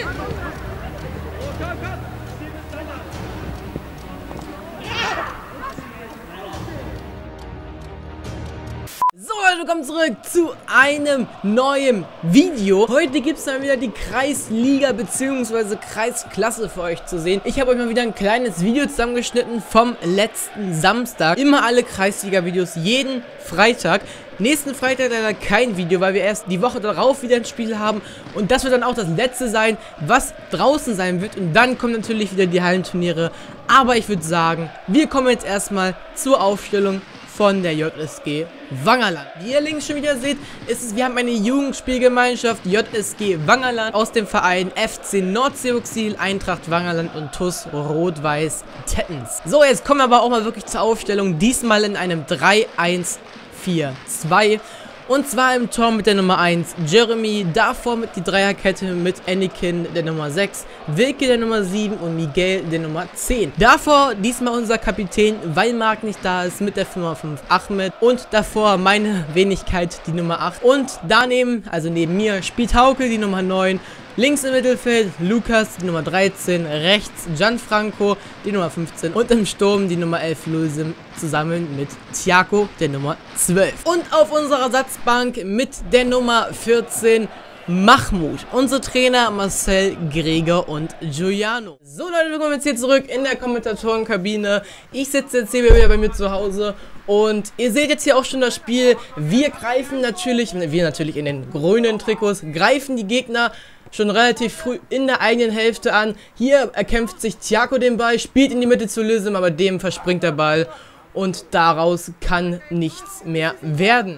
So Leute, willkommen zurück zu einem neuen Video. Heute gibt es dann wieder die Kreisliga bzw. Kreisklasse für euch zu sehen. Ich habe euch mal wieder ein kleines Video zusammengeschnitten vom letzten Samstag. Immer alle Kreisliga-Videos, jeden Freitag. Nächsten Freitag leider kein Video, weil wir erst die Woche darauf wieder ein Spiel haben. Und das wird dann auch das letzte sein, was draußen sein wird. Und dann kommen natürlich wieder die Hallenturniere. Aber ich würde sagen, wir kommen jetzt erstmal zur Aufstellung von der JSG Wangerland. Wie ihr links schon wieder seht, wir haben eine Jugendspielgemeinschaft JSG Wangerland aus dem Verein FC Nordseeoxil, Eintracht Wangerland und TuS Rot-Weiß Tettens. So, jetzt kommen wir aber auch mal wirklich zur Aufstellung, diesmal in einem 3-1-4-2. Und zwar im Tor mit der Nummer 1 Jeremy, davor mit die Dreierkette mit Anakin der Nummer 6, Wilke der Nummer 7 und Miguel der Nummer 10. Davor diesmal unser Kapitän, weil Marc nicht da ist, mit der Nummer 5 Ahmed und davor meine Wenigkeit die Nummer 8. Und daneben, also neben mir, spielt Hauke die Nummer 9. Links im Mittelfeld Lukas, die Nummer 13, rechts Gianfranco, die Nummer 15 und im Sturm die Nummer 11 Lusim zusammen mit Thiago, der Nummer 12. Und auf unserer Ersatzbank mit der Nummer 14 Mahmoud, unsere Trainer Marcel, Gregor und Giuliano. So Leute, wir kommen jetzt hier zurück in der Kommentatorenkabine. Ich sitze jetzt hier wieder bei mir zu Hause und ihr seht jetzt hier auch schon das Spiel. Wir natürlich in den grünen Trikots, greifen die Gegner schon relativ früh in der eigenen Hälfte an. Hier erkämpft sich Thiago den Ball, spielt in die Mitte zu Lusim, aber dem verspringt der Ball und daraus kann nichts mehr werden.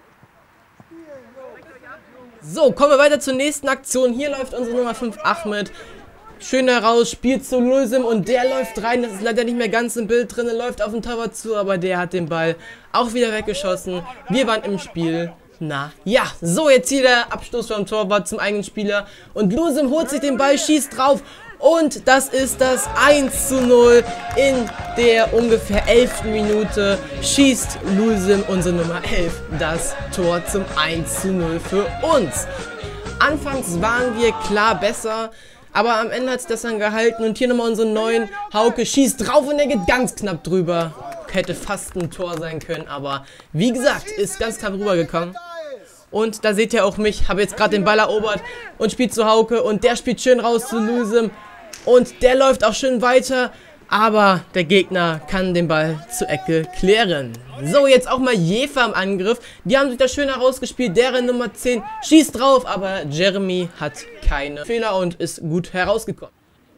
So, kommen wir weiter zur nächsten Aktion. Hier läuft unsere Nummer 5 Ahmed schön heraus, spielt zu Lusim und der läuft rein. Das ist leider nicht mehr ganz im Bild drin, läuft auf den Torwart zu, aber der hat den Ball auch wieder weggeschossen. Wir waren im Spiel. Na ja, so jetzt hier der Abstoß vom Torwart zum eigenen Spieler und Lusim holt sich den Ball, schießt drauf und das ist das 1:0 in der ungefähr 11. Minute, schießt Lusim, unsere Nummer 11, das Tor zum 1:0 für uns. Anfangs waren wir klar besser, aber am Ende hat es das dann gehalten und hier nochmal unsere 9, Hauke schießt drauf und er geht ganz knapp drüber. Hätte fast ein Tor sein können, aber wie gesagt, ist ganz knapp rübergekommen. Und da seht ihr auch mich, habe jetzt gerade den Ball erobert und spielt zu Hauke und der spielt schön raus zu Lusim und der läuft auch schön weiter, aber der Gegner kann den Ball zur Ecke klären. So, jetzt auch mal Jefer im Angriff, die haben sich da schön herausgespielt, deren Nummer 10 schießt drauf, aber Jeremy hat keine Fehler und ist gut herausgekommen.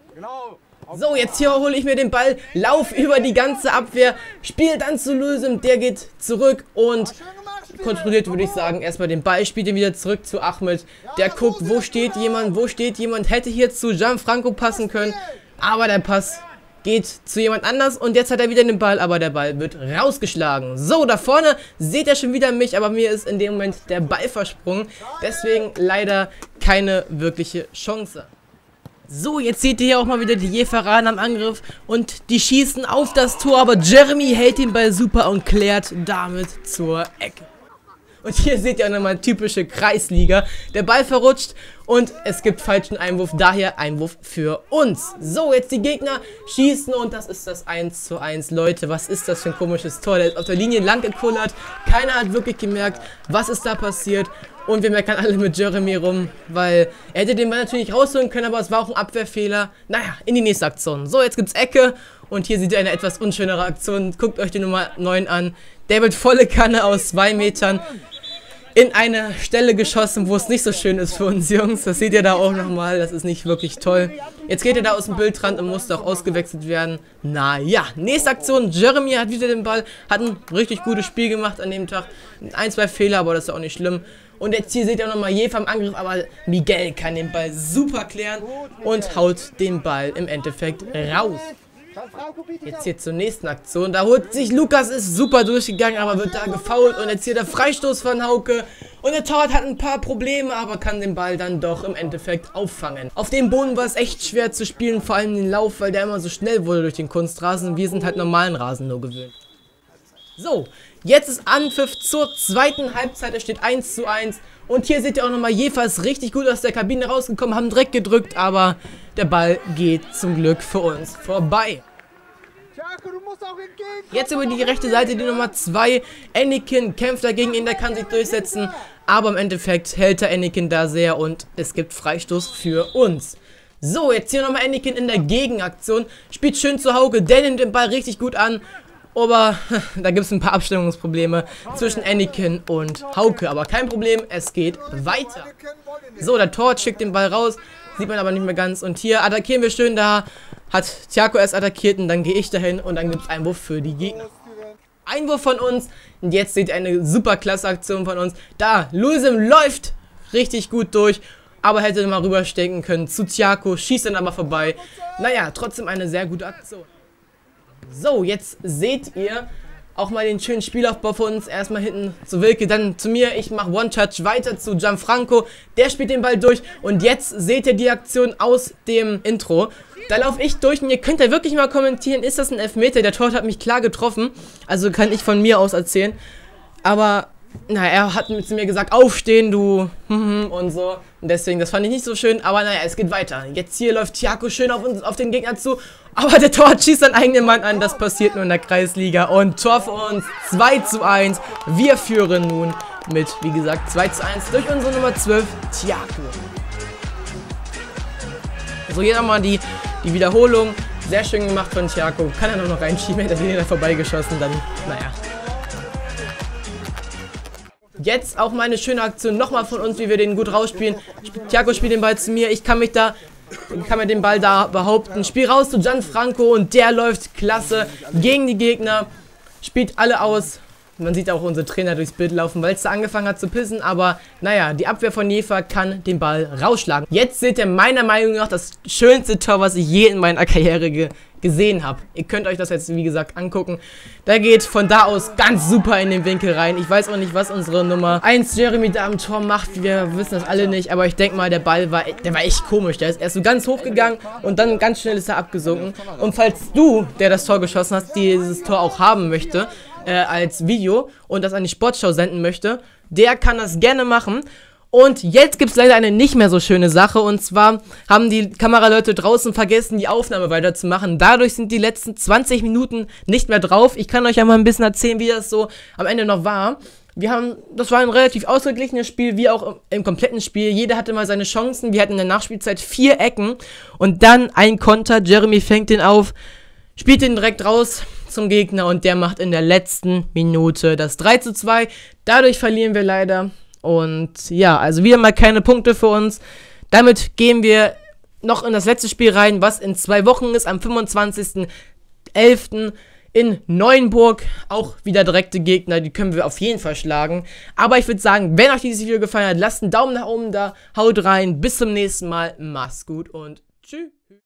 So, jetzt hier hole ich mir den Ball, lauf über die ganze Abwehr, spiel dann zu Lusim, der geht zurück und kontrolliert, würde ich sagen, erstmal den Ball, spielt ihn wieder zurück zu Ahmed, der guckt, wo steht jemand, hätte hier zu Gianfranco passen können, aber der Pass geht zu jemand anders und jetzt hat er wieder den Ball, aber der Ball wird rausgeschlagen. So, da vorne seht ihr schon wieder mich, aber mir ist in dem Moment der Ball versprungen, deswegen leider keine wirkliche Chance. So, jetzt seht ihr hier auch mal wieder die Jeferaner am Angriff und die schießen auf das Tor, aber Jeremy hält den Ball super und klärt damit zur Ecke. Und hier seht ihr auch nochmal typische Kreisliga. Der Ball verrutscht und es gibt falschen Einwurf, daher Einwurf für uns. So, jetzt die Gegner schießen und das ist das 1:1. Leute, was ist das für ein komisches Tor? Der ist auf der Linie lang gekullert. Keiner hat wirklich gemerkt, was ist da passiert. Und wir meckern alle mit Jeremy rum, weil er hätte den Ball natürlich rausholen können, aber es war auch ein Abwehrfehler. Naja, in die nächste Aktion. So, jetzt gibt's Ecke und hier seht ihr eine etwas unschönere Aktion. Guckt euch die Nummer 9 an. Der wird volle Kanne aus 2 Metern in eine Stelle geschossen, wo es nicht so schön ist für uns Jungs. Das seht ihr da auch nochmal, das ist nicht wirklich toll. Jetzt geht er da aus dem Bildrand und musste auch ausgewechselt werden. Naja, nächste Aktion, Jeremy hat wieder den Ball, hat ein richtig gutes Spiel gemacht an dem Tag. 1, 2 Fehler, aber das ist auch nicht schlimm. Und jetzt hier seht ihr nochmal Jefer im Angriff, aber Miguel kann den Ball super klären und haut den Ball im Endeffekt raus. Jetzt hier zur nächsten Aktion. Da holt sich Lukas, ist super durchgegangen, aber wird da gefoult. Und jetzt hier der Freistoß von Hauke. Und der Torwart hat ein paar Probleme, aber kann den Ball dann doch im Endeffekt auffangen. Auf dem Boden war es echt schwer zu spielen, vor allem den Lauf, weil der immer so schnell wurde durch den Kunstrasen. Wir sind halt normalen Rasen nur gewöhnt. So, jetzt ist Anpfiff zur zweiten Halbzeit, es steht 1:1. Und hier seht ihr auch nochmal, Jefa ist richtig gut aus der Kabine rausgekommen, haben direkt gedrückt, aber der Ball geht zum Glück für uns vorbei. Jetzt über die rechte Seite die Nummer 2, Anakin kämpft dagegen ihn, der kann sich durchsetzen, aber im Endeffekt hält der Anakin da sehr und es gibt Freistoß für uns. So, jetzt hier nochmal Anakin in der Gegenaktion, spielt schön zu Hauke, der nimmt den Ball richtig gut an, aber da gibt es ein paar Abstimmungsprobleme zwischen Anakin und Hauke, aber kein Problem, es geht weiter. So, der Torwart schickt den Ball raus, sieht man aber nicht mehr ganz und hier attackieren wir schön, da hat Thiago erst attackiert und dann gehe ich dahin und dann gibt es Einwurf für die Gegner. Einwurf von uns und jetzt seht ihr eine super klasse Aktion von uns. Da, Luisim läuft richtig gut durch, aber hätte mal rüberstecken können zu Thiago, schießt dann aber vorbei. Naja, trotzdem eine sehr gute Aktion. So, jetzt seht ihr auch mal den schönen Spielaufbau von uns. Erstmal hinten zu Wilke, dann zu mir. Ich mache One-Touch weiter zu Gianfranco. Der spielt den Ball durch. Und jetzt seht ihr die Aktion aus dem Intro. Da laufe ich durch und ihr könnt ja wirklich mal kommentieren, ist das ein Elfmeter? Der Torwart hat mich klar getroffen. Also kann ich von mir aus erzählen. Aber, naja, er hat zu mir gesagt, aufstehen, du, und so. Und deswegen, das fand ich nicht so schön. Aber naja, es geht weiter. Jetzt hier läuft Thiago schön auf den Gegner zu. Aber der Torwart schießt seinen eigenen Mann an. Das passiert nur in der Kreisliga. Und Tor für uns, 2:1. Wir führen nun mit, wie gesagt, 2:1 durch unsere Nummer 12, Thiago. So, hier nochmal die Wiederholung. Sehr schön gemacht von Thiago. Kann er noch reinschieben, hätte er vorbeigeschossen. Dann, naja. Jetzt auch mal eine schöne Aktion nochmal von uns, wie wir den gut rausspielen. Thiago spielt den Ball zu mir. Ich kann mir den Ball da behaupten. Spiel raus zu Gianfranco und der läuft klasse gegen die Gegner. Spielt alle aus. Man sieht auch unsere Trainer durchs Bild laufen, weil es da angefangen hat zu pissen. Aber naja, die Abwehr von Jefa kann den Ball rausschlagen. Jetzt seht ihr meiner Meinung nach das schönste Tor, was ich je in meiner Karriere gesehen habe. Ihr könnt euch das jetzt, wie gesagt, angucken. Der geht von da aus ganz super in den Winkel rein. Ich weiß auch nicht, was unsere Nummer 1 Jeremy da am Tor macht. Wir wissen das alle nicht. Aber ich denke mal, der Ball war echt komisch. Der ist erst so ganz hoch gegangen und dann ganz schnell ist er abgesunken. Und falls du, der das Tor geschossen hast, dieses Tor auch haben möchte, als Video und das an die Sportschau senden möchte, der kann das gerne machen. Und jetzt gibt es leider eine nicht mehr so schöne Sache, und zwar haben die Kameraleute draußen vergessen, die Aufnahme weiterzumachen. Dadurch sind die letzten 20 Minuten nicht mehr drauf. Ich kann euch ja mal ein bisschen erzählen, wie das so am Ende noch war. Das war ein relativ ausgeglichenes Spiel, wie auch im kompletten Spiel. Jeder hatte mal seine Chancen. Wir hatten in der Nachspielzeit 4 Ecken und dann ein Konter. Jeremy fängt den auf, spielt den direkt raus zum Gegner und der macht in der letzten Minute das 3:2. Dadurch verlieren wir leider. Und ja, also wieder mal keine Punkte für uns. Damit gehen wir noch in das letzte Spiel rein, was in 2 Wochen ist, am 25.11. in Neuenburg. Auch wieder direkte Gegner, die können wir auf jeden Fall schlagen. Aber ich würde sagen, wenn euch dieses Video gefallen hat, lasst einen Daumen nach oben da, haut rein, bis zum nächsten Mal, macht's gut und tschüss.